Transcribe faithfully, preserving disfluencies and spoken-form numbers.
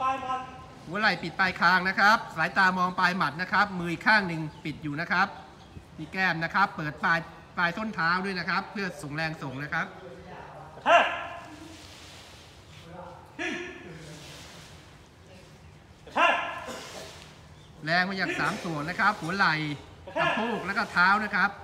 ปลายหมัดหัวไหล่ปิดปลายคางนะครับสายตามองปลายหมัดนะครับมืออีกข้างหนึ่งปิดอยู่นะครับที่แก้มนะครับเปิดปลายปลายส้นเท้าด้วยนะครับเพื่อส่งแรงส่งนะครับแรงมาจากสามส่วนนะครับหัวไหล่สะโพกแล้วก็เท้านะครับ